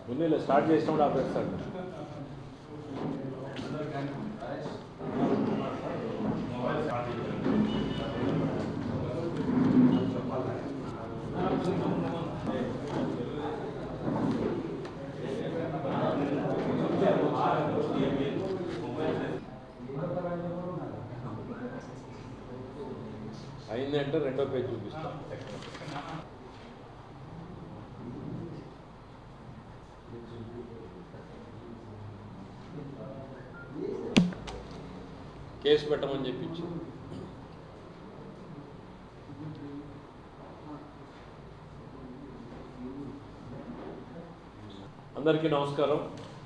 ఉన్నీళ్ళు start చేసినప్పుడు ఆపేస్తాడు. అయిందంటే రెండో పేజ్ చూపిస్తాం. కేసు పెట్టమని చెప్పించి అందరికీ నమస్కారం.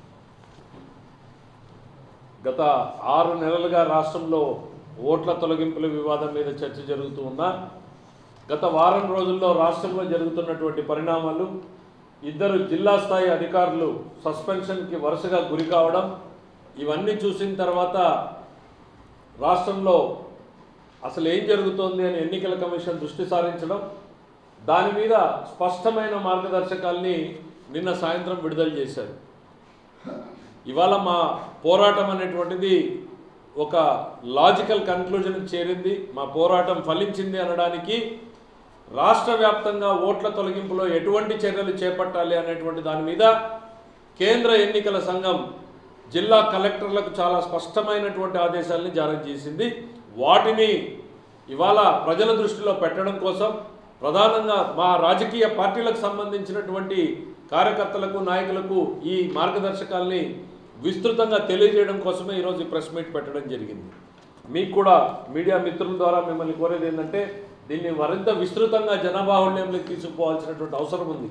గత 6 నెలలుగా రాష్ట్రంలో ఓట్ల తొలగింపుల వివాదం మీద చర్చ జరుగుతూ ఉన్నా గత వారం రోజుల్లో రాష్ట్రంలో జరుగుతున్నటువంటి పరిణామాలు, 2 జిల్లా స్థాయి అధికారులు సస్పెన్షన్కి వరుసగా గురి కావడం, ఇవన్నీ చూసిన తర్వాత రాష్ట్రంలో అసలు ఏం జరుగుతోంది అని ఎన్నికల కమిషన్ దృష్టి సారించడం, దాని మీద స్పష్టమైన మార్గదర్శకాల్ని నిన్న సాయంత్రం విడుదల చేశారు. ఇవాళ మా పోరాటం అనేటువంటిది ఒక లాజికల్ కన్క్లూజన్కి చేరింది. మా పోరాటం ఫలించింది అనడానికి రాష్ట్ర వ్యాప్తంగా ఓట్ల తొలగింపులో ఎటువంటి చర్యలు చేపట్టాలి అనేటువంటి దాని మీద కేంద్ర ఎన్నికల సంఘం జిల్లా కలెక్టర్లకు చాలా స్పష్టమైనటువంటి ఆదేశాలని జారీ చేసింది. వాటిని ఇవాళ ప్రజల దృష్టిలో పెట్టడం కోసం ప్రధానంగా మా రాజకీయ పార్టీలకు సంబంధించినటువంటి కార్యకర్తలకు, నాయకులకు ఈ మార్గదర్శకాల్ని విస్తృతంగా తెలియజేయడం కోసమే ఈరోజు ఈ ప్రెస్ మీట్ పెట్టడం జరిగింది. మీకు కూడా మీడియా మిత్రుల ద్వారా మిమ్మల్ని కోరేది ఏంటంటే దీన్ని మరింత విస్తృతంగా జనబాహుళ్యంలోకి తీసుకుపోవాల్సినటువంటి అవసరం ఉంది.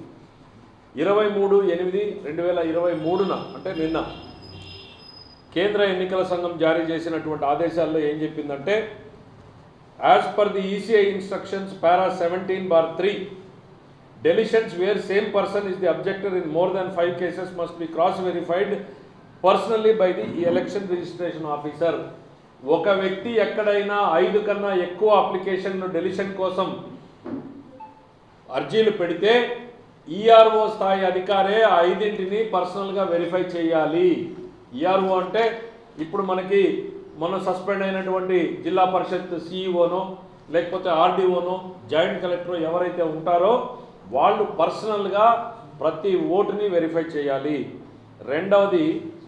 23/8/2023 అంటే నిన్న కేంద్ర ఎన్నికల సంఘం జారీ చేసినటువంటి ఆదేశాల్లో ఏం చెప్పిందంటే, as per the ECI instructions para 17/3 deletions where same person is the objector in more than 5 cases must be cross verified personally by the election registration officer. ఒక వ్యక్తి ఎక్కడైనా 5 కన్నా ఎక్కువ అప్లికేషన్లు డెలిషన్ కోసం అర్జీలు పెడితే ఈఆర్ఓ స్థాయి అధికారే ఆ 5ంటిని పర్సనల్గా వెరిఫై చేయాలి. ఈఆర్ఓ అంటే ఇప్పుడు మనకి మొన్న సస్పెండ్ అయినటువంటి జిల్లా పరిషత్ సిఈఓనో లేకపోతే ఆర్డీఓనో జాయింట్ కలెక్టర్ ఎవరైతే ఉంటారో వాళ్ళు పర్సనల్గా ప్రతి ఓటుని వెరిఫై చేయాలి. రెండవది,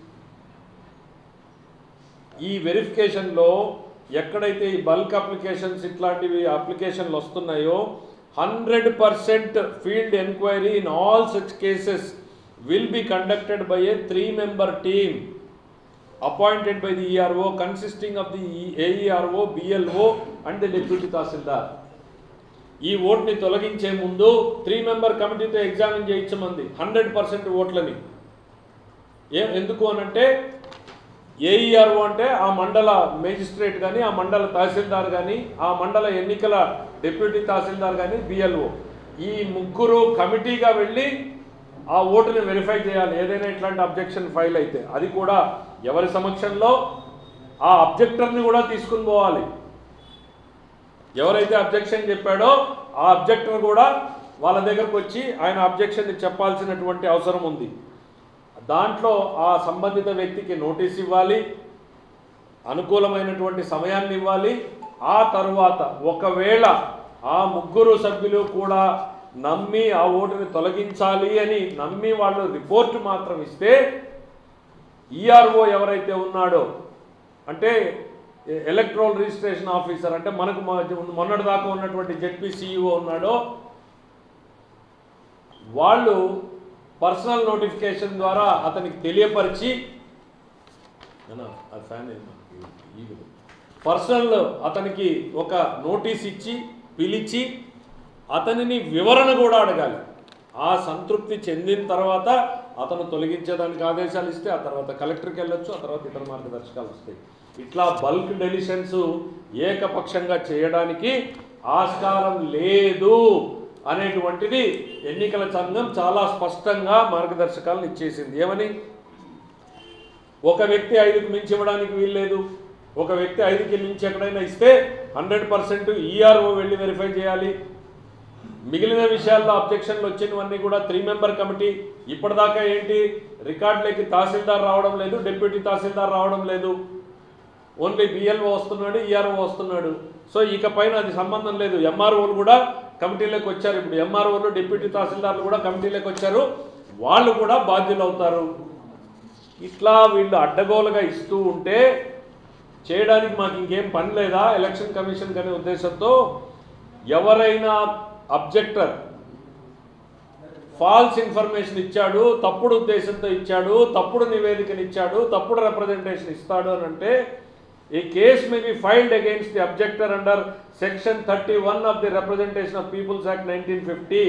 ఈ వెరిఫికేషన్లో ఎక్కడైతే ఈ బల్క్ అప్లికేషన్స్ ఇట్లాంటివి అప్లికేషన్లు వస్తున్నాయో 100% field enquiry in all such cases will be conducted by a 3-member team appointed by the ERO consisting of the AERO, BLO and the Deputy Tahsildar. ఈ ఓట్ని తొలగించే ముందు 3-member కమిటీతో ఎగ్జామిన్ చేయించమంది 100% ఓట్లని. ఎందుకు అనంటే ఏఈఆర్ఓ అంటే ఆ మండల మేజిస్ట్రేట్ కానీ, ఆ మండల తహసీల్దార్ కానీ, ఆ మండల ఎన్నికల డిప్యూటీ తహసీల్దార్ కానీ, బిఎల్ఓ, ఈ ముగ్గురు కమిటీగా వెళ్ళి ఆ ఓటుని వెరిఫై చేయాలి. ఏదైనా ఇట్లాంటి అబ్జెక్షన్ ఫైల్ అయితే అది కూడా ఎవరి సమక్షంలో ఆ అబ్జెక్టర్ని కూడా తీసుకుని పోవాలి. ఎవరైతే అబ్జెక్షన్ చెప్పాడో ఆ అబ్జెక్టర్ కూడా వాళ్ళ దగ్గరకు వచ్చి ఆయన అబ్జెక్షన్ని చెప్పాల్సినటువంటి అవసరం ఉంది. దాంట్లో ఆ సంబంధిత వ్యక్తికి నోటీస్ ఇవ్వాలి, అనుకూలమైనటువంటి సమయాన్ని ఇవ్వాలి. ఆ తరువాత ఒకవేళ ఆ ముగ్గురు సభ్యులు కూడా నమ్మి ఆ ఓటుని తొలగించాలి అని నమ్మి వాళ్ళు రిపోర్ట్ మాత్రం ఇస్తే ఈఆర్ఓ ఎవరైతే ఉన్నాడో అంటే ఎలక్ట్రల్ రిజిస్ట్రేషన్ ఆఫీసర్ అంటే మనకు మొన్నటి దాకా ఉన్నటువంటి జెడ్పీ సిఇఓ ఉన్నాడో వాళ్ళు పర్సనల్ నోటిఫికేషన్ ద్వారా అతనికి తెలియపరిచి పర్సనల్ అతనికి ఒక నోటీస్ ఇచ్చి పిలిచి అతనిని వివరణ కూడా అడగాలి. ఆ సంతృప్తి చెందిన తర్వాత అతను తొలగించేదానికి ఆదేశాలు ఇస్తే ఆ తర్వాత కలెక్టర్కి వెళ్ళొచ్చు, ఆ తర్వాత ఇతర మార్గదర్శకాలు వస్తాయి. ఇట్లా బల్క్ డెలిషన్స్ ఏకపక్షంగా చేయడానికి ఆస్కారం లేదు అనేటువంటిది ఎన్నికల సంఘం చాలా స్పష్టంగా మార్గదర్శకాలను ఇచ్చేసింది. ఏమని, ఒక వ్యక్తి 5కి మించి ఇవ్వడానికి వీల్లేదు. ఒక వ్యక్తి 5కి మించి ఎక్కడైనా ఇస్తే 100% ఈఆర్ఓ వెళ్ళి వెరిఫై చేయాలి. మిగిలిన విషయాల్లో అబ్జెక్షన్లు వచ్చినవన్నీ కూడా 3 మెంబర్ కమిటీ. ఇప్పటిదాకా ఏంటి, రికార్డులకి తహసీల్దార్ రావడం లేదు, డిప్యూటీ తహసీల్దార్ రావడం లేదు, ఓన్లీ బిఎల్ఓ వస్తున్నాడు, ఈఆర్ఓ వస్తున్నాడు. సో ఇకపైన అది సంబంధం లేదు. ఎంఆర్ఓలు కూడా కమిటీలోకి వచ్చారు. ఇప్పుడు ఎంఆర్ఓలు డిప్యూటీ తహసీల్దార్లు కూడా కమిటీలోకి వచ్చారు, వాళ్ళు కూడా బాధ్యులు అవుతారు. ఇట్లా వీళ్ళు అడ్డగోలుగా ఇస్తూ ఉంటే చేయడానికి మాకు ఇంకేం పని లేదా ఎలక్షన్ కమిషన్ అనే ఉద్దేశంతో ఎవరైనా అబ్జెక్టర్ ఫాల్స్ ఇన్ఫర్మేషన్ ఇచ్చాడు, తప్పుడు ఉద్దేశంతో ఇచ్చాడు, తప్పుడు నివేదికను ఇచ్చాడు, తప్పుడు రిప్రజెంటేషన్ ఇస్తాడు అని అంటే a case may be filed against the objector under section 31 of the representation of peoples act 1950.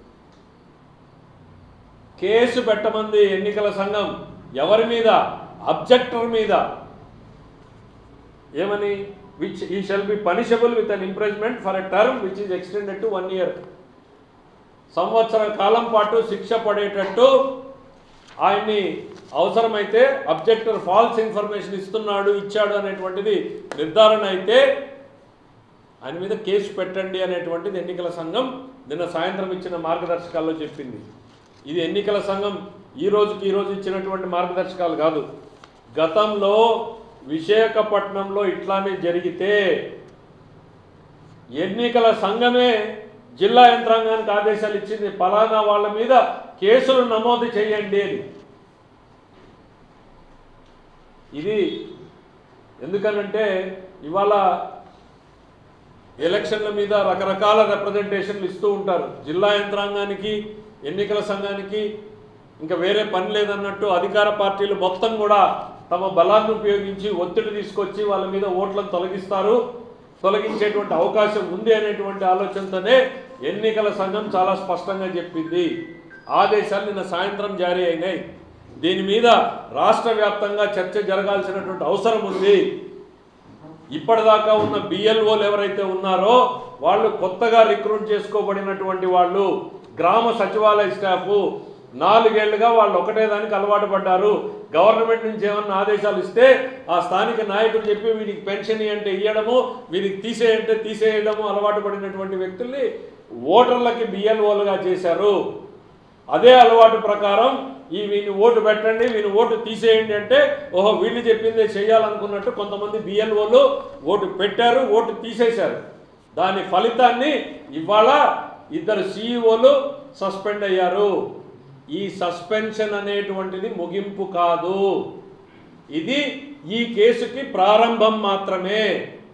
Case పెట్టమంది ఎన్నికల సంఘం ఎవరి మీద, అబ్జెక్టర్ మీద. ఏమని, which he shall be punishable with an imprisonment for a term which is extended to 1 year. సంవత్సర కాలం పాటు శిక్ష పడేటట్టు ఆయన్ని అవసరమైతే అబ్జెక్టర్ ఫాల్స్ ఇన్ఫర్మేషన్ ఇచ్చాడు అనేటువంటిది నిర్ధారణ అయితే ఆయన మీద కేసు పెట్టండి అనేటువంటిది ఎన్నికల సంఘం నిన్న సాయంత్రం ఇచ్చిన మార్గదర్శకాల్లో చెప్పింది. ఇది ఎన్నికల సంఘం ఈ రోజు ఇచ్చినటువంటి మార్గదర్శకాలు కాదు. గతంలో విశాఖపట్నంలో ఇట్లానే జరిగితే ఎన్నికల సంఘమే జిల్లా యంత్రాంగానికి ఆదేశాలు ఇచ్చింది, పలానా వాళ్ళ మీద కేసులు నమోదు చేయండి అని. ఇది ఎందుకనంటే ఇవాళ ఎలక్షన్ల మీద రకరకాల రిప్రజెంటేషన్లు ఇస్తూ ఉంటారు. జిల్లా యంత్రాంగానికి, ఎన్నికల సంఘానికి ఇంకా వేరే పని లేదన్నట్టు అధికార పార్టీలు మొత్తం కూడా తమ బలాన్ని ఉపయోగించి ఒత్తిడి తీసుకొచ్చి వాళ్ళ మీద ఓట్లను తొలగించేటువంటి అవకాశం ఉంది అనేటువంటి ఆలోచనతోనే ఎన్నికల సంఘం చాలా స్పష్టంగా చెప్పింది. ఆదేశాలు నిన్న సాయంత్రం జారీ అయినాయి. దీని మీద రాష్ట్ర వ్యాప్తంగా చర్చ జరగాల్సినటువంటి అవసరం ఉంది. ఇప్పటిదాకా ఉన్న బిఎల్ఓలు ఎవరైతే ఉన్నారో వాళ్ళు కొత్తగా రిక్రూట్ చేసుకోబడినటువంటి వాళ్ళు, గ్రామ సచివాలయ స్టాఫ్ 4 ఏళ్లుగా వాళ్ళు ఒకటే దానికి అలవాటు పడ్డారు. గవర్నమెంట్ నుంచి ఏమన్నా ఆదేశాలు ఇస్తే ఆ స్థానిక నాయకులు చెప్పి వీరికి పెన్షన్ అంటే ఇవ్వడము, వీరికి తీసేయంటే తీసేయడము అలవాటు పడినటువంటి వ్యక్తుల్ని ఓటర్లకి బిఎల్ఓలుగా చేశారు. అదే అలవాటు ప్రకారం వీని ఓటు పెట్టండి, వీని ఓటు తీసేయండి అంటే ఓహో వీళ్ళు చెప్పిందే చేయాలనుకున్నట్టు కొంతమంది బిఎల్ఓలు ఓటు పెట్టారు, ఓటు తీసేశారు. దాని ఫలితాన్ని ఇవాళ 2 సిఇఓలు సస్పెండ్ అయ్యారు. ఈ సస్పెన్షన్ అనేటువంటిది ముగింపు కాదు, ఇది ఈ కేసుకి ప్రారంభం మాత్రమే.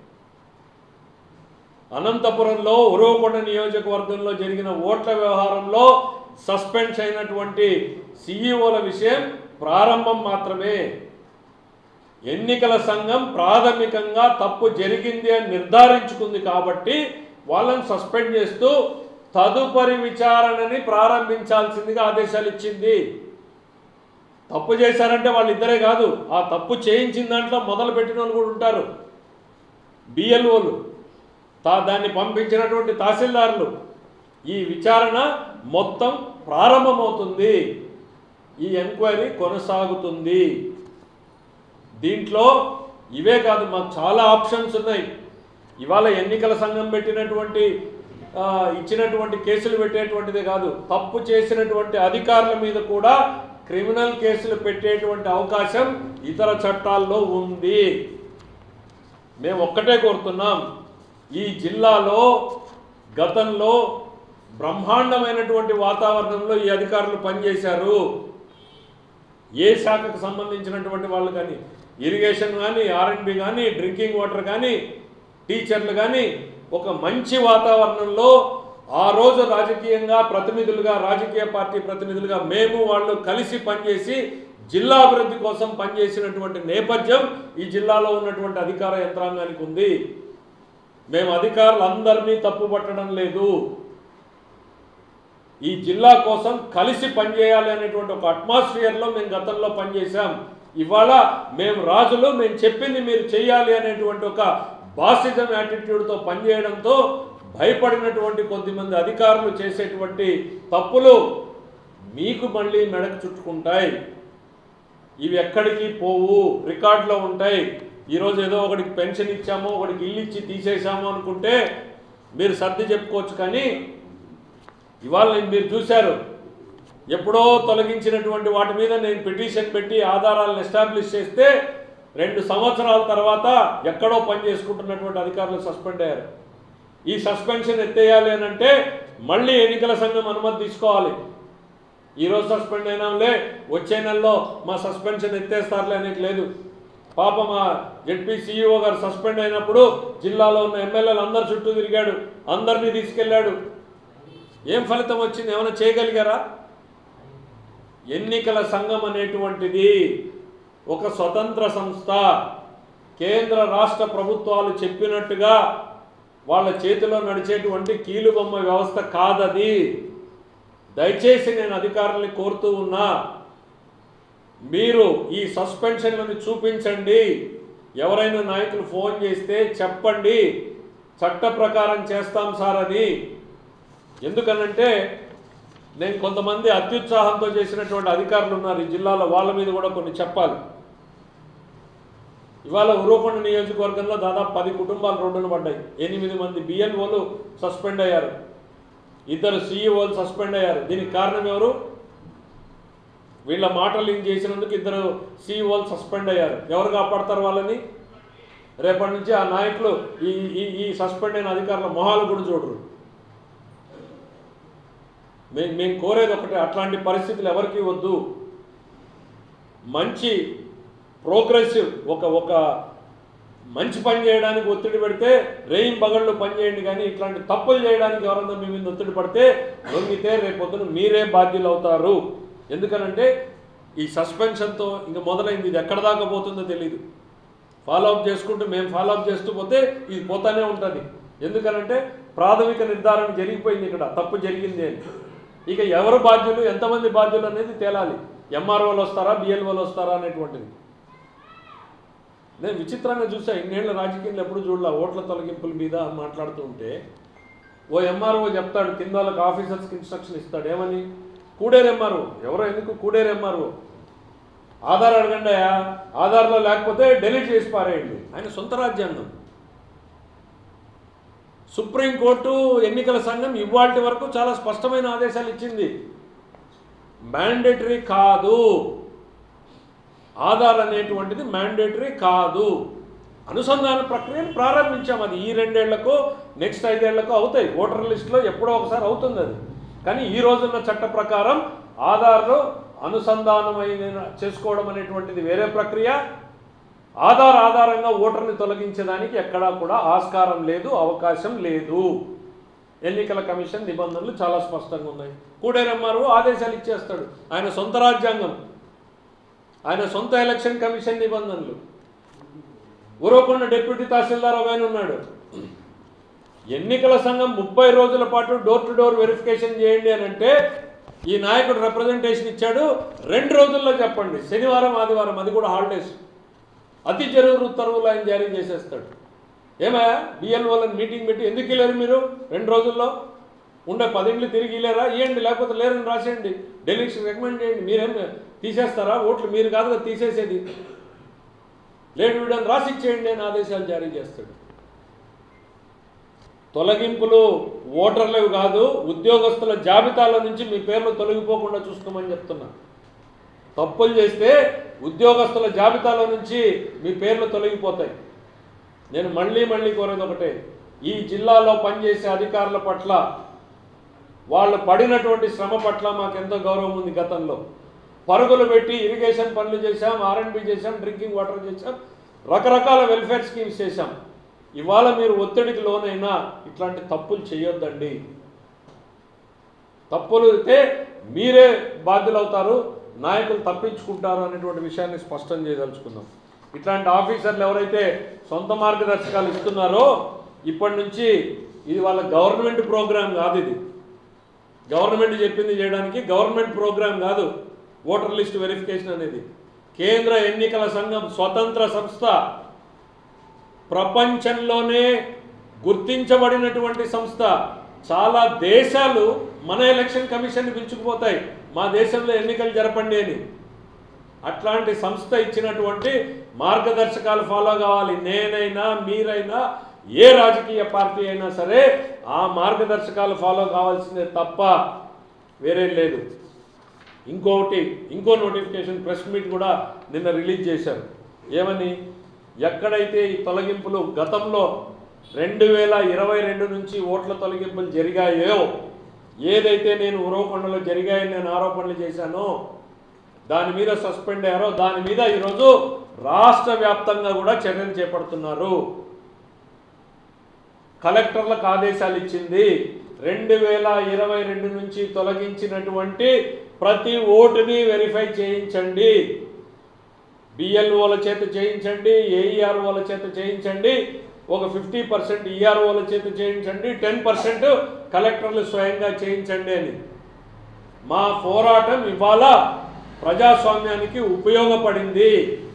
అనంతపురంలో ఉరవకొండ నియోజకవర్గంలో జరిగిన ఓట్ల వ్యవహారంలో సస్పెండ్ అయినటువంటి సిఇఓల విషయం ప్రారంభం మాత్రమే. ఎన్నికల సంఘం ప్రాథమికంగా తప్పు జరిగింది అని నిర్ధారించుకుంది కాబట్టి వాళ్ళని సస్పెండ్ చేస్తూ తదుపరి విచారణని ప్రారంభించాల్సిందిగా ఆదేశాలు ఇచ్చింది. తప్పు చేశారంటే వాళ్ళిద్దరే కాదు, ఆ తప్పు చేయించిన దాంట్లో మొదలు పెట్టిన వాళ్ళు కూడా ఉంటారు, బిఎల్ఓలు, దాన్ని పంపించినటువంటి తహసీల్దారులు. ఈ విచారణ మొత్తం ప్రారంభమవుతుంది, ఈ ఎంక్వైరీ కొనసాగుతుంది. దీంట్లో ఇవే కాదు, మాకు చాలా ఆప్షన్స్ ఉన్నాయి. ఇవాళ ఎన్నికల సంఘం ఇచ్చినటువంటి కేసులు పెట్టేటువంటిదే కాదు, తప్పు చేసినటువంటి అధికారుల మీద కూడా క్రిమినల్ కేసులు పెట్టేటువంటి అవకాశం ఇతర చట్టాల్లో ఉంది. మేము ఒక్కటే కోరుతున్నాం, ఈ జిల్లాలో గతంలో బ్రహ్మాండమైనటువంటి వాతావరణంలో ఈ అధికారులు పనిచేశారు. ఏ శాఖకు సంబంధించినటువంటి వాళ్ళు కానీ, ఇరిగేషన్ కానీ, R&B కానీ, డ్రింకింగ్ వాటర్ కానీ, టీచర్లు కానీ, ఒక మంచి వాతావరణంలో ఆ రోజు రాజకీయంగా ప్రతినిధులుగా, రాజకీయ పార్టీ ప్రతినిధులుగా మేము వాళ్ళు కలిసి పనిచేసి జిల్లా అభివృద్ధి కోసం పనిచేసినటువంటి నేపథ్యం ఈ జిల్లాలో ఉన్నటువంటి అధికార యంత్రాంగానికి ఉంది. మేము అధికారులందరినీ తప్పుపట్టడం లేదు, ఈ జిల్లా కోసం కలిసి పనిచేయాలి అనేటువంటి ఒక అట్మాస్ఫియర్లో మేము గతంలో పనిచేసాం. ఇవాళ మేము రాజులు, మేము చెప్పింది మీరు చేయాలి అనేటువంటి ఒక బాసిజం యాటిట్యూడ్తో పనిచేయడంతో భయపడినటువంటి కొద్దిమంది అధికారులు చేసేటువంటి తప్పులు మీకు మళ్ళీ మెడకు చుట్టుకుంటాయి. ఇవి ఎక్కడికి పోవు, రికార్డులో ఉంటాయి. ఈరోజు ఏదో ఒకడికి పెన్షన్ ఇచ్చామో, ఒకడికి ఇల్లు ఇచ్చి తీసేసామో అనుకుంటే మీరు సర్ది చెప్పుకోవచ్చు, కానీ ఇవాళ మీరు చూశారు, ఎప్పుడో తొలగించినటువంటి వాటి మీద నేను పిటిషన్ పెట్టి ఆధారాలను ఎస్టాబ్లిష్ చేస్తే 2 సంవత్సరాల తర్వాత ఎక్కడో పని చేసుకుంటున్నటువంటి అధికారులు సస్పెండ్ అయ్యారు. ఈ సస్పెన్షన్ ఎత్తేయాలి అని అంటే మళ్ళీ ఎన్నికల సంఘం అనుమతి తీసుకోవాలి. ఈరోజు సస్పెండ్ అయినాంలే, వచ్చే నెలలో మా సస్పెన్షన్ ఎత్తేస్తారులే అనేది లేదు. పాప మా జెడ్పీ సీఈఓ గారు సస్పెండ్ అయినప్పుడు జిల్లాలో ఉన్న ఎమ్మెల్యేలు అందరు చుట్టూ తిరిగాడు, అందరినీ తీసుకెళ్ళాడు. ఏం ఫలితం వచ్చింది? ఏమైనా చేయగలిగారా? ఎన్నికల సంఘం అనేటువంటిది ఒక స్వతంత్ర సంస్థ. కేంద్ర రాష్ట్ర ప్రభుత్వాలు చెప్పినట్టుగా వాళ్ళ చేతిలో నడిచేటువంటి కీలుబొమ్మ వ్యవస్థ కాదది. దయచేసి నేను అధికారుల్ని కోరుతూ ఉన్నా, మీరు ఈ సస్పెన్షన్లను చూపించండి. ఎవరైనా నాయకులు ఫోన్ చేస్తే చెప్పండి, చట్ట ప్రకారం చేస్తాం సార్ అని. ఎందుకనంటే నేను కొంతమంది అత్యుత్సాహంతో చేసినటువంటి అధికారులు ఉన్నారు ఈ జిల్లాలో, వాళ్ళ మీద కూడా కొన్ని చెప్పాలి. ఇవాళ ఉరవకొండ నియోజకవర్గంలో దాదాపు 10 కుటుంబాలు రోడ్డున పడ్డాయి. 8 మంది బిఎల్ఓలు సస్పెండ్ అయ్యారు, 2 సీఈఓలు సస్పెండ్ అయ్యారు. దీనికి కారణం ఎవరు? వీళ్ళ మాటలు చేసినందుకు 2 సీఈఓలు సస్పెండ్ అయ్యారు. ఎవరు కాపాడతారు వాళ్ళని? రేపటి నుంచి ఆ నాయకులు ఈ సస్పెండ్ అయిన అధికారుల మొహాలు కూడా చూడరు. మేము కోరేది ఒకటే, అట్లాంటి పరిస్థితులు ఎవరికి వద్దు. మంచి ప్రోగ్రెసివ్ ఒక మంచి పని చేయడానికి ఒత్తిడి పెడితే రేయిన్ బగళ్ళు పని చేయండి, కానీ ఇట్లాంటి తప్పులు చేయడానికి ఎవరన్నా మీ మీద ఒత్తిడి పడితే లొంగితే రేపొద్దున మీరే బాధ్యులు అవుతారు. ఎందుకనంటే ఈ సస్పెన్షన్తో ఇంకా మొదలైంది, ఇది ఎక్కడ దాకా పోతుందో తెలియదు. ఫాలోఅప్ చేసుకుంటూ మేము ఫాలోఅప్ చేస్తూ పోతే ఇది పోతానే ఉంటుంది. ఎందుకనంటే ప్రాథమిక నిర్ధారణ జరిగిపోయింది, ఇక్కడ తప్పు జరిగింది అని. ఇక ఎవరు బాధ్యులు, ఎంతమంది బాధ్యులు అనేది తేలాలి. ఎంఆర్ఓలు వస్తారా, బిఎల్ఓలు వస్తారా అనేటువంటిది. నేను విచిత్రంగా చూసా, ఇన్నేళ్ల రాజకీయాలు ఎప్పుడు చూడలే. ఓట్ల తొలగింపుల మీద మాట్లాడుతూ ఉంటే ఓ ఎంఆర్ఓ చెప్తాడు, కింద వాళ్ళకి ఆఫీసర్స్కి ఇన్స్ట్రక్షన్ ఇస్తాడు. ఏమని? కూడేరు ఎంఆర్ఓ. ఎవరో ఎందుకు కూడేరు ఎంఆర్ఓ? ఆధార్ అడగండి, ఆధార్లో లేకపోతే డిలీట్ చేసి పారేయండి. ఆయన సొంత రాజ్యాంగం. సుప్రీంకోర్టు, ఎన్నికల సంఘం ఇవాల్టి వరకు చాలా స్పష్టమైన ఆదేశాలు ఇచ్చింది. మ్యాండేటరీ కాదు, ఆధార్ అనేటువంటిది మ్యాండేటరీ కాదు. అనుసంధాన ప్రక్రియను ప్రారంభించాం. అది ఈ 2 ఏళ్లకు నెక్స్ట్ 5 ఏళ్లకు అవుతాయి. ఓటర్ లిస్టులో ఎప్పుడో ఒకసారి అవుతుంది అది. కానీ ఈ రోజున్న చట్ట ప్రకారం ఆధార్లో అనుసంధానమైన చేసుకోవడం అనేటువంటిది వేరే ప్రక్రియ. ఆధార్ ఆధారంగా ఓటర్ని తొలగించడానికి ఎక్కడా కూడా ఆస్కారం లేదు, అవకాశం లేదు. ఎన్నికల కమిషన్ నిబంధనలు చాలా స్పష్టంగా ఉన్నాయి. కూడేరు ఎంఆర్ఓ ఆదేశాలు ఇచ్చేస్తాడు. ఆయన సొంత రాజ్యాంగం, ఆయన సొంత ఎలక్షన్ కమిషన్ నిబంధనలు. ఉరవకొండ డిప్యూటీ తహసీల్దార్ ఒక ఆయన ఉన్నాడు. ఎన్నికల సంఘం 30 రోజుల పాటు డోర్ టు డోర్ వెరిఫికేషన్ చేయండి అని అంటే ఈ నాయకుడు రిప్రజెంటేషన్ ఇచ్చాడు. 2 రోజుల్లో చెప్పండి, శనివారం ఆదివారం, అది కూడా హాలిడేస్. అతి జరుగు ఉత్తర్వులు ఆయన జారీ చేసేస్తాడు. ఏమయ్యా బిఎల్ఓలను మీటింగ్ పెట్టి ఎందుకు వెళ్ళారు మీరు 2 రోజుల్లో? ఉండే 10 ఇండ్లు తిరిగి వెళ్ళారా? ఇవ్వండి, లేకపోతే లేరని రాసేయండి, ఢిల్లీకి రికమెండ్ చేయండి. మీరేం తీసేస్తారా ఓట్లు? మీరు కాదుగా తీసేసేది, లేడు వీడని రాసి ఇచ్చేయండి అని ఆదేశాలు జారీ చేస్తాడు. తొలగింపులు ఓటర్లు కాదు, ఉద్యోగస్తుల జాబితాలో నుంచి మీ పేర్లు తొలగిపోకుండా చూసుకోమని చెప్తున్నా. తప్పులు చేస్తే ఉద్యోగస్తుల జాబితాలో నుంచి మీ పేర్లు తొలగిపోతాయి. నేను మళ్ళీ కోరేది ఒకటే, ఈ జిల్లాలో పనిచేసే అధికారుల పట్ల, వాళ్ళు పడినటువంటి శ్రమ పట్ల మాకెంతో గౌరవం ఉంది. గతంలో పరుగులు పెట్టి ఇరిగేషన్ పనులు చేశాం, R&B చేశాం, డ్రింకింగ్ వాటర్ చేశాం, రకరకాల వెల్ఫేర్ స్కీమ్స్ చేశాం. ఇవాళ మీరు ఒత్తిడికి లోనైనా ఇట్లాంటి తప్పులు చేయొద్దండి. తప్పులు అయితే మీరే బాధ్యులవుతారు, నాయకులు తప్పించుకుంటారు అనేటువంటి విషయాన్ని స్పష్టం చేయదలుచుకుందాం. ఇట్లాంటి ఆఫీసర్లు ఎవరైతే సొంత మార్గదర్శకాలు ఇస్తున్నారో ఇప్పటి నుంచి ఇది వాళ్ళ గవర్నమెంట్ ప్రోగ్రాం కాదు. ఇది గవర్నమెంట్ చెప్పింది చేయడానికి గవర్నమెంట్ ప్రోగ్రాం కాదు. ఓటర్ లిస్ట్ వెరిఫికేషన్ అనేది కేంద్ర ఎన్నికల సంఘం స్వతంత్ర సంస్థ, ప్రపంచంలోనే గుర్తించబడినటువంటి సంస్థ. చాలా దేశాలు మన ఎలక్షన్ కమిషన్ పిలుచుకుపోతాయి, మా దేశంలో ఎన్నికలు జరపండి అని. అట్లాంటి సంస్థ ఇచ్చినటువంటి మార్గదర్శకాలు ఫాలో కావాలి. నేనైనా మీరైనా ఏ రాజకీయ పార్టీ అయినా సరే ఆ మార్గదర్శకాలు ఫాలో కావాల్సిందే తప్ప వేరే లేదు. ఇంకో నోటిఫికేషన్ ప్రెస్ మీట్ కూడా నిన్న రిలీజ్ చేశారు. ఏమని? ఎక్కడైతే ఈ తొలగింపులు గతంలో 2022 నుంచి ఓట్ల తొలగింపులు జరిగాయో, ఏదైతే నేను ఉరవకొండలో జరిగాయని నేను ఆరోపణలు చేశానో, దాని మీద సస్పెండ్ అయ్యారో, దాని మీద ఈరోజు రాష్ట్ర వ్యాప్తంగా కూడా చర్యలు చేపడుతున్నారు. కలెక్టర్లకు ఆదేశాలు ఇచ్చింది 2022 నుంచి తొలగించినటువంటి ప్రతి ఓటుని వెరిఫై చేయించండి, బిఎల్ఓల చేత చేయించండి, ఏఈఆర్ఓల చేత చేయించండి, ఒక 50% ఈఆర్ఓల చేత చేయించండి, 10% కలెక్టర్లు స్వయంగా చేయించండి అని. మా పోరాటం ఇవాళ ప్రజాస్వామ్యానికి ఉపయోగపడింది.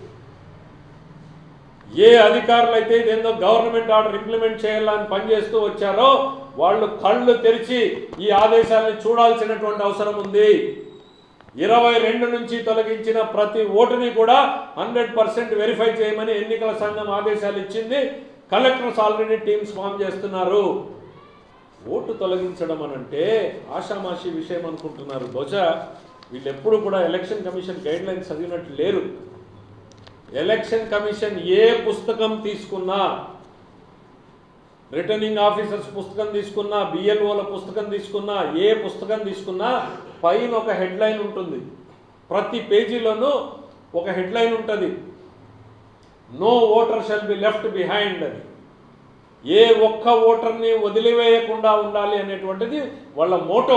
ఏ అధికారులు అయితే ఇదేందో గవర్నమెంట్ ఆర్డర్ ఇంప్లిమెంట్ చేయాలని పనిచేస్తూ వచ్చారో వాళ్ళు కళ్ళు తెరిచి ఈ ఆదేశాలను చూడాల్సినటువంటి అవసరం ఉంది. 22 నుంచి తొలగించిన ప్రతి ఓటుని కూడా 100% వెరిఫై చేయమని ఎన్నికల సంఘం ఆదేశాలు ఇచ్చింది. కలెక్టర్స్ ఆల్రెడీ టీమ్స్ ఫామ్ చేస్తున్నారు. ఓటు తొలగించడం అనంటే ఆషామాషి విషయం అనుకుంటున్నారు. బహుశా వీళ్ళు ఎప్పుడు కూడా ఎలక్షన్ కమిషన్ గైడ్ లైన్స్ చదివినట్టు లేరు. ఎలక్షన్ కమిషన్ ఏ పుస్తకం తీసుకున్నా, రిటర్నింగ్ ఆఫీసర్స్ పుస్తకం తీసుకున్నా, బిఎల్ఓల పుస్తకం తీసుకున్నా, ఏ పుస్తకం తీసుకున్నా పైన ఒక హెడ్లైన్ ఉంటుంది. ప్రతి పేజీలోనూ ఒక హెడ్లైన్ ఉంటుంది, no voter shall be left behind అని. ఏ ఒక్క ఓటర్ని వదిలివేయకుండా ఉండాలి అనేటువంటిది వాళ్ళ మోటో.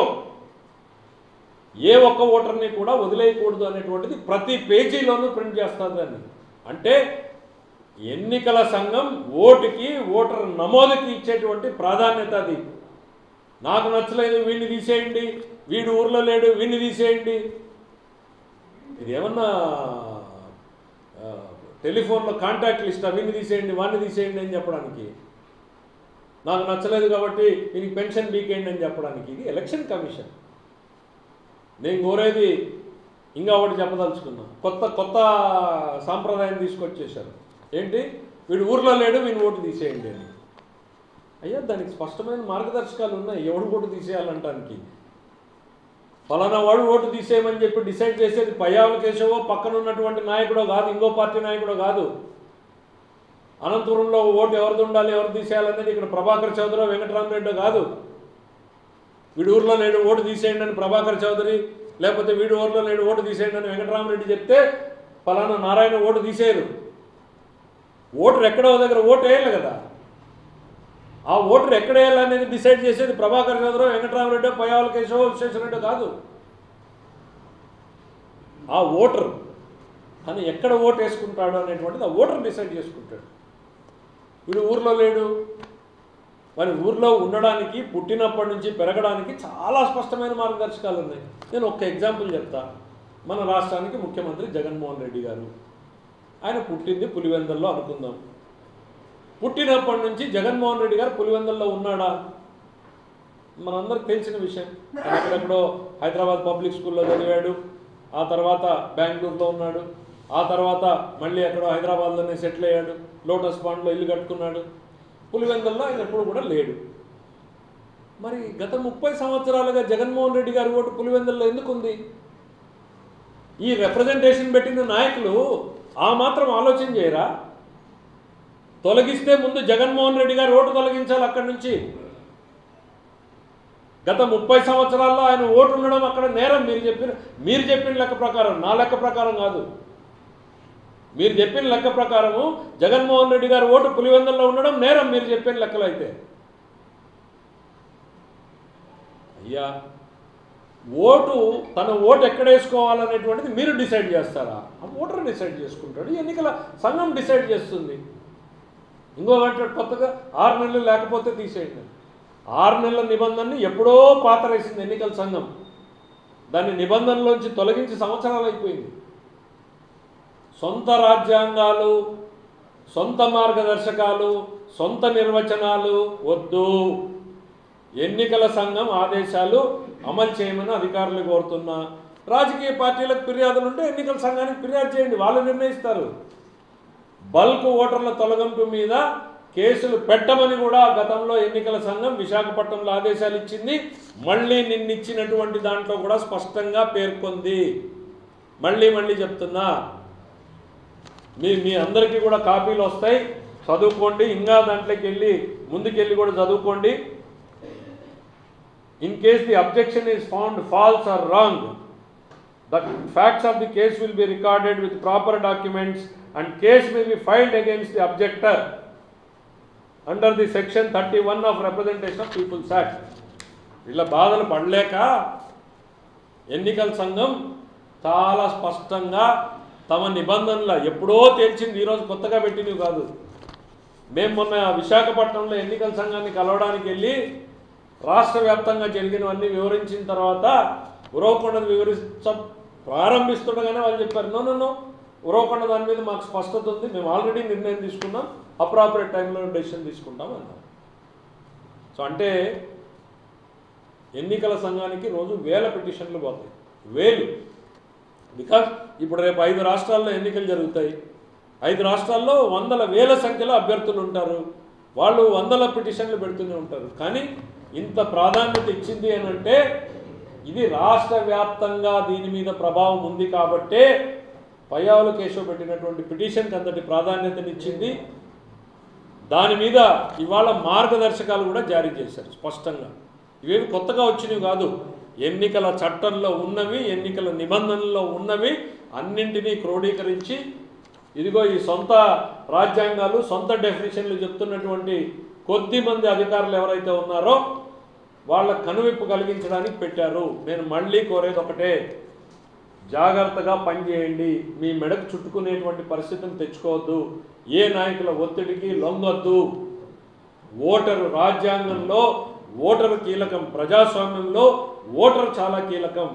ఏ ఒక్క ఓటర్ని కూడా వదిలేయకూడదు అనేటువంటిది ప్రతి పేజీలోనూ ప్రింట్ చేస్తుంది అని. అంటే ఎన్నికల సంఘం ఓటుకి, ఓటర్ నమోదుకి ఇచ్చేటువంటి ప్రాధాన్యత అది. నాకు నచ్చలేదు వీడిని తీసేయండి, వీడు ఊర్లో లేడు వీడిని తీసేయండి, ఇది ఏమన్నా టెలిఫోన్లో కాంటాక్ట్ లిస్ట్, వీడిని తీసేయండి వాడిని తీసేయండి అని చెప్పడానికి, నాకు నచ్చలేదు కాబట్టి వీనికి పెన్షన్ బీకేయండి అని చెప్పడానికి. ఇది ఎలక్షన్ కమిషన్. నేను కోరేది ఇంకా ఒకటి చెప్పదలుచుకున్నా, కొత్త సాంప్రదాయం తీసుకొచ్చేశారు. ఏంటి? వీడు ఊర్లో లేడు వీని ఓటు తీసేయండి అని. అయ్యా, దానికి స్పష్టమైన మార్గదర్శకాలు ఉన్నాయి ఎవడు ఓటు తీసేయాలంటానికి. ఫలానా వాడు ఓటు తీసేయమని చెప్పి డిసైడ్ చేసేది పయ్యావుల కేశవో పక్కన ఉన్నటువంటి నాయకుడో కాదు, ఇంకో పార్టీ నాయకుడో కాదు. అనంతపురంలో ఓటు ఎవరిది ఉండాలి, ఎవరు తీసేయాలనేది ఇక్కడ ప్రభాకర్ చౌదరి వెంకటరామరెడ్డి కాదు. వీడు ఊర్లో లేడు ఓటు తీసేయండి అని ప్రభాకర్ చౌదరి, లేకపోతే వీడు ఊర్లో లేడు ఓటు తీసేయండి అని వెంకటరామరెడ్డి చెప్తే ఫలానా నారాయణ ఓటు తీసేయరు. ఓటర్ ఎక్కడో దగ్గర ఓటు వేయాలి కదా, ఆ ఓటర్ ఎక్కడ వేయాలనేది డిసైడ్ చేసేది ప్రభాకర్ చౌదరి, వెంకటరామరెడ్డి, పయ్యావుల కేశవ, విశ్వేశ్వరరెడ్డి కాదు. ఆ ఓటర్ తను ఎక్కడ ఓటు వేసుకుంటాడు అనేటువంటిది ఆ ఓటర్ డిసైడ్ చేసుకుంటాడు. వీడు ఊర్లో లేడు, మరి ఊర్లో ఉండడానికి, పుట్టినప్పటి నుంచి పెరగడానికి చాలా స్పష్టమైన మార్గదర్శకాలు ఉన్నాయి. నేను ఒక్క ఎగ్జాంపుల్ చెప్తా. మన రాష్ట్రానికి ముఖ్యమంత్రి జగన్మోహన్ రెడ్డి గారు, ఆయన పుట్టింది పులివెందుల్లో అనుకుందాం. పుట్టినప్పటి నుంచి జగన్మోహన్ రెడ్డి గారు పులివెందుల్లో ఉన్నాడా? మనందరికి తెలిసిన విషయం. ఆయన ఎక్కడెక్కడో హైదరాబాద్ పబ్లిక్ స్కూల్లో చదివాడు, ఆ తర్వాత బెంగళూరులో ఉన్నాడు, ఆ తర్వాత మళ్ళీ ఎక్కడో హైదరాబాద్లోనే సెటిల్ అయ్యాడు, లోటస్ పాండ్లో ఇల్లు కట్టుకున్నాడు. పులివెందుల్లో ఆయన ఎప్పుడు కూడా లేడు. మరి గత 30 సంవత్సరాలుగా జగన్మోహన్ రెడ్డి గారి ఓటు పులివెందుల్లో ఎందుకు ఉంది? ఈ రిప్రజెంటేషన్ పెట్టిన నాయకులు ఆ మాత్రం ఆలోచన చేయరా? తొలగిస్తే ముందు జగన్మోహన్ రెడ్డి గారు ఓటు తొలగించాలి అక్కడి నుంచి. గత 30 సంవత్సరాల్లో ఆయన ఓటు ఉండడం అక్కడ నేరం. మీరు చెప్పిన లెక్క ప్రకారం, నా లెక్క ప్రకారం కాదు, మీరు చెప్పిన లెక్క ప్రకారము జగన్మోహన్ రెడ్డి గారు ఓటు పులివెందుల్లో ఉండడం నేరం మీరు చెప్పిన లెక్కలు అయితే. అయ్యా, తన ఓటు ఎక్కడ వేసుకోవాలనేటువంటిది మీరు డిసైడ్ చేస్తారా? ఆ ఓటర్ డిసైడ్ చేసుకుంటాడు, ఎన్నికల సంఘం డిసైడ్ చేస్తుంది. ఇంకొకటి కొత్తగా 6 నెలలు లేకపోతే తీసేయండి. 6 నెలల నిబంధనని ఎప్పుడో పాతరేసింది ఎన్నికల సంఘం. దాన్ని నిబంధనలోంచి తొలగించి సంవత్సరాలు అయిపోయింది. సొంత రాజ్యాంగాలు, సొంత మార్గదర్శకాలు, సొంత నిర్వచనాలు వద్దు. ఎన్నికల సంఘం ఆదేశాలు అమలు చేయమని అధికారులు కోరుతున్నా. రాజకీయ పార్టీలకు ఫిర్యాదులు ఉంటే ఎన్నికల సంఘానికి ఫిర్యాదు చేయండి, వాళ్ళు నిర్ణయిస్తారు. బల్క్ ఓటర్ల తొలగింపు మీద కేసులు పెట్టమని కూడా గతంలో ఎన్నికల సంఘం విశాఖపట్నంలో ఆదేశాలు ఇచ్చింది. మళ్ళీ నిన్నిచ్చినటువంటి దాంట్లో కూడా స్పష్టంగా పేర్కొంది. మళ్ళీ చెప్తున్నా, మీ అందరికీ కూడా కాపీలు వస్తాయి, చదువుకోండి. ఇంకా దాంట్లోకి వెళ్ళి ముందుకెళ్ళి కూడా చదువుకోండి. In case the objection is found false or wrong, the facts of the case will be recorded with proper documents and case may be filed against the objector under the section 31 of Representation of People's Act. ఇలా బాధలు పడలేక ఎన్నికల సంఘం చాలా స్పష్టంగా తమ నిబంధనలు ఎప్పుడో తేల్చింది, ఈరోజు కొత్తగా పెట్టినవి కాదు. మేము మొన్న విశాఖపట్నంలో ఎన్నికల సంఘాన్ని కలవడానికి వెళ్ళి రాష్ట్ర వ్యాప్తంగా జరిగినవన్నీ వివరించిన తర్వాత ఉరవకొండను ప్రారంభిస్తుండగానే వాళ్ళు చెప్పారు, నో ఉరవకొండ దాని మీద మాకు స్పష్టత ఉంది, మేము ఆల్రెడీ నిర్ణయం తీసుకున్నాం, అప్రాపరేట్ టైంలో డెసిషన్ తీసుకుంటాం అన్నారు. సో అంటే ఎన్నికల సంఘానికి రోజు వేల పిటిషన్లు పోతాయి, వేలు. బికాజ్ ఇప్పుడు రేపు 5 రాష్ట్రాల్లో ఎన్నికలు జరుగుతాయి. 5 రాష్ట్రాల్లో వందల వేల సంఖ్యలో అభ్యర్థులు ఉంటారు. వాళ్ళు వందల పిటిషన్లు పెడుతూనే ఉంటారు. కానీ ఇంత ప్రాధాన్యత ఇచ్చింది అని అంటే ఇది రాష్ట్ర వ్యాప్తంగా దీని మీద ప్రభావం ఉంది కాబట్టే పయ్యావుల కేశవ్ పెట్టినటువంటి పిటిషన్కి అంతటి ప్రాధాన్యతనిచ్చింది. దాని మీద ఇవాళ మార్గదర్శకాలు కూడా జారీ చేశారు స్పష్టంగా. ఇవేవి కొత్తగా వచ్చినవి కాదు, ఎన్నికల చట్టంలో ఉన్నవి, ఎన్నికల నిబంధనల్లో ఉన్నవి అన్నింటినీ క్రోడీకరించి ఇదిగో ఈ సొంత రాజ్యాంగాలు, సొంత డెఫినేషన్లు చెప్తున్నటువంటి కొద్దిమంది అధికారులు ఎవరైతే ఉన్నారో వాళ్ళ కనువిప్పు కలిగించడానికి పెట్టారు. నేను మళ్ళీ కోరేది ఒకటే, జాగ్రత్తగా పనిచేయండి. మీ మెడకు చుట్టుకునేటువంటి పరిస్థితిని తెచ్చుకోవద్దు. ఏ నాయకుల ఒత్తిడికి లొంగొద్దు. ఓటరు రాజ్యాంగంలో ఓటరు కీలకం, ప్రజాస్వామ్యంలో ఓటరు చాలా కీలకం.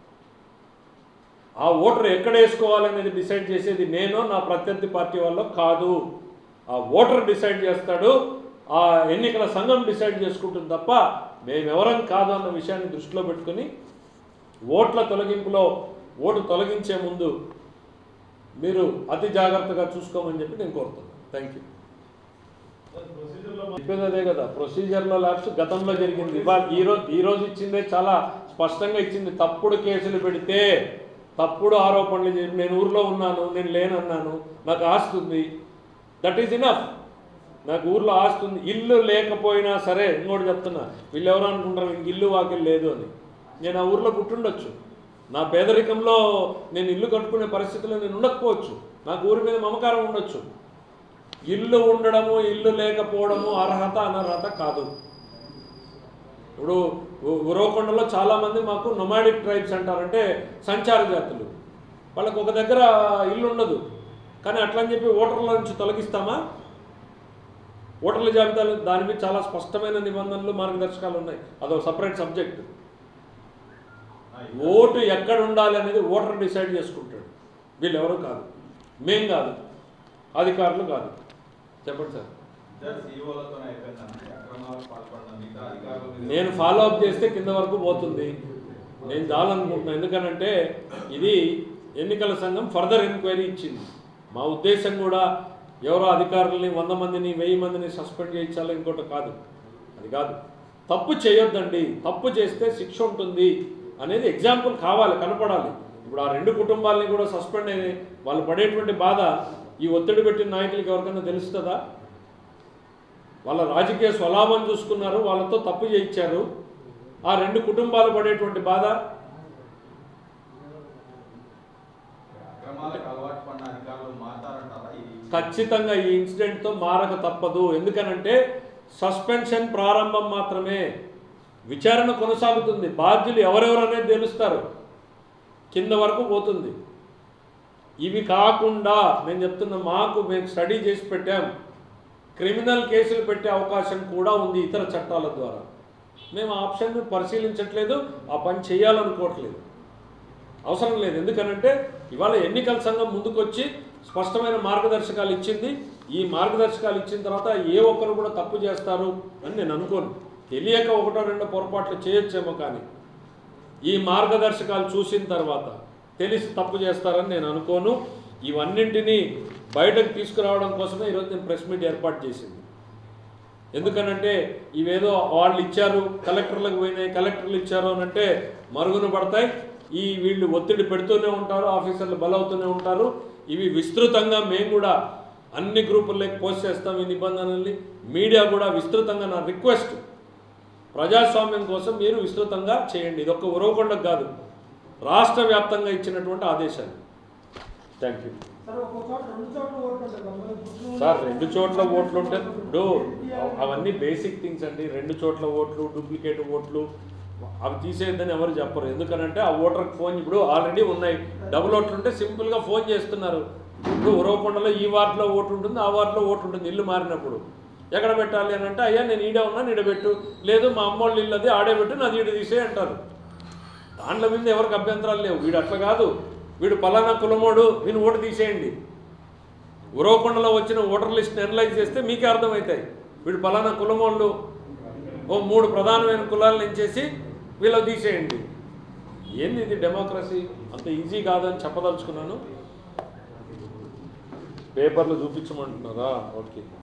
ఆ ఓటర్ ఎక్కడ వేసుకోవాలనేది డిసైడ్ చేసేది నేను, నా ప్రత్యర్థి పార్టీ వాళ్ళు కాదు. ఆ ఓటర్ డిసైడ్ చేస్తాడు, ఆ ఎన్నికల సంఘం డిసైడ్ చేసుకుంటుంది తప్ప మేమెవరం కాదు అన్న విషయాన్ని దృష్టిలో పెట్టుకుని ఓట్ల తొలగింపులో ఓటు తొలగించే ముందు మీరు అతి జాగ్రత్తగా చూసుకోమని చెప్పి నేను కోరుతున్నాను. Thank you. చెప్పేది అదే కదా, ప్రొసీజర్లో ల్యాబ్స్ గతంలో జరిగింది. ఈరోజు ఇచ్చిందే చాలా స్పష్టంగా ఇచ్చింది. తప్పుడు కేసులు పెడితే, తప్పుడు ఆరోపణలు చేసి, నేను ఊర్లో ఉన్నాను, నేను లేనన్నాను, నాకు ఆస్తి ఉంది, దట్ ఈజ్ ఇనఫ్. నాకు ఊర్లో ఆస్తి ఉంది, ఇల్లు లేకపోయినా సరే, ఇంకోటి చెప్తున్నా, వీళ్ళు ఎవరు అనుకుంటారు ఇంక ఇల్లు వాకిలు లేదు అని. నేను ఆ ఊర్లో పుట్టుండొచ్చు, నా పేదరికంలో నేను ఇల్లు కట్టుకునే పరిస్థితిలో నేను ఉండకపోవచ్చు, నాకు ఊరి మీద మమకారం ఉండొచ్చు. ఇల్లు ఉండడము, ఇల్లు లేకపోవడము అర్హత అనర్హత కాదు. ఇప్పుడు ఉరవకొండలో చాలామంది మాకు నొమాడిక్ ట్రైబ్స్ అంటారంటే సంచార జాతులు, వాళ్ళకు ఒక దగ్గర ఇల్లు ఉండదు. కానీ అట్లని చెప్పి ఓటర్ల నుంచి తొలగిస్తామా? ఓటర్ల జాబితాలు దాని మీద చాలా స్పష్టమైన నిబంధనలు, మార్గదర్శకాలు ఉన్నాయి. అదొక సపరేట్ సబ్జెక్ట్. ఓటు ఎక్కడ ఉండాలి అనేది ఓటర్ డిసైడ్ చేసుకుంటాడు. వీళ్ళు ఎవరు కాదు, మేం కాదు, అధికారులు కాదు. చెప్పండి సార్. నేను ఫాలో అప్ చేస్తే కింద వరకు పోతుంది. నేను చాలనుకుంటున్నాను. ఎందుకనంటే ఇది ఎన్నికల సంఘం ఫర్దర్ ఎంక్వైరీ ఇచ్చింది. మా ఉద్దేశం కూడా ఎవరో అధికారులని 100 మందిని 1000 మందిని సస్పెండ్ చేయించాలో ఇంకోటి కాదు, అది కాదు. తప్పు చేయొద్దండి, తప్పు చేస్తే శిక్ష ఉంటుంది అనేది ఎగ్జాంపుల్ కావాలి, కనపడాలి. ఇప్పుడు ఆ 2 కుటుంబాలని కూడా సస్పెండ్ అయ్యి వాళ్ళు పడేటువంటి బాధ ఈ ఒత్తిడి పెట్టిన నాయకులకి ఎవరికైనా తెలుస్తుందా? వాళ్ళ రాజకీయ స్వలాభం చూసుకున్నారు, వాళ్ళతో తప్పు చేయించారు. ఆ 2 కుటుంబాలు పడేటువంటి బాధ ఖచ్చితంగా ఈ ఇన్సిడెంట్తో మారక తప్పదు. ఎందుకనంటే సస్పెన్షన్ ప్రారంభం మాత్రమే, విచారణ కొనసాగుతుంది. బాధ్యులు ఎవరెవరు అనేది తెలుస్తారు, కింద వరకు పోతుంది. ఇవి కాకుండా నేను చెప్తున్నా, మేము స్టడీ చేసి పెట్టాం, క్రిమినల్ కేసులు పెట్టే అవకాశం కూడా ఉంది ఇతర చట్టాల ద్వారా. మేము ఆ ఆప్షన్ను పరిశీలించట్లేదు, ఆ పని చేయాలనుకోవట్లేదు, అవసరం లేదు. ఎందుకనంటే ఇవాళ ఎన్నికల సంఘం ముందుకొచ్చి స్పష్టమైన మార్గదర్శకాలు ఇచ్చింది. ఈ మార్గదర్శకాలు ఇచ్చిన తర్వాత ఏ ఒక్కరు కూడా తప్పు చేస్తారు అని నేను అనుకోను. తెలియక 1-2 పొరపాట్లు చేయొచ్చేమో, కానీ ఈ మార్గదర్శకాలు చూసిన తర్వాత తెలిసి తప్పు చేస్తారని నేను అనుకోను. ఇవన్నింటినీ బయటకు తీసుకురావడం కోసమే ఈరోజు నేను ప్రెస్ మీట్ ఏర్పాటు చేసింది. ఎందుకనంటే ఇవేదో వాళ్ళు ఇచ్చారు, కలెక్టర్లకు పోయినాయి, కలెక్టర్లు ఇచ్చారు అని అంటే మరుగున పడతాయి. వీళ్ళు ఒత్తిడి పెడుతూనే ఉంటారు, ఆఫీసర్లు బలవుతూనే ఉంటారు. ఇవి విస్తృతంగా మేము కూడా అన్ని గ్రూపుల్లోకి పోస్ట్ చేస్తాం ఈ నిబంధనల్ని. మీడియా కూడా విస్తృతంగా, నా రిక్వెస్ట్, ప్రజాస్వామ్యం కోసం మీరు విస్తృతంగా చేయండి. ఇది ఒక్క ఉరవకొండకు కాదు, రాష్ట్ర వ్యాప్తంగా ఇచ్చినటువంటి ఆదేశాలు. Thank you sir. 2 చోట్ల ఓట్లు ఉంటే అవన్నీ బేసిక్ థింగ్స్ అండి. 2 చోట్ల ఓట్లు, డూప్లికేట్ ఓట్లు అవి తీసేయద్దని ఎవరు చెప్పరు. ఎందుకనంటే ఆ ఓటర్కి ఫోన్ ఇప్పుడు ఆల్రెడీ ఉన్నాయి. డబుల్ ఓట్లు ఉంటే సింపుల్గా ఫోన్ చేస్తున్నారు. ఇప్పుడు ఉరవకొండలో ఈ వార్డులో ఓటు ఉంటుంది, ఆ వార్డులో ఓటు ఉంటుంది. ఇల్లు మారినప్పుడు ఎక్కడ పెట్టాలి అని అంటే, అయ్యా నేను ఈడే ఉన్నా, ఈడబెట్టు, లేదు మా అమ్మోళ్ళు ఇల్లు అది ఆడేబెట్టు, నాది ఈడ తీసే అంటారు. దాంట్లో మీద ఎవరికి అభ్యంతరాలు లేవు. వీడు అట్లా కాదు, వీడు పలానా కులమోడు, వీని ఓటు తీసేయండి. ఉరవకొండలో వచ్చిన ఓటర్ లిస్ట్ని అనలైజ్ చేస్తే మీకే అర్థమవుతాయి. వీడు పలానా కులమోళ్ళు, ఓ 3 ప్రధానమైన కులాలను ఎంచేసి వీళ్ళు తీసేయండి. ఏంది ఇది డెమోక్రసీ? అంత ఈజీ కాదని చెప్పదలుచుకున్నాను. పేపర్లు చూపించమంటున్నారా? ఓకే.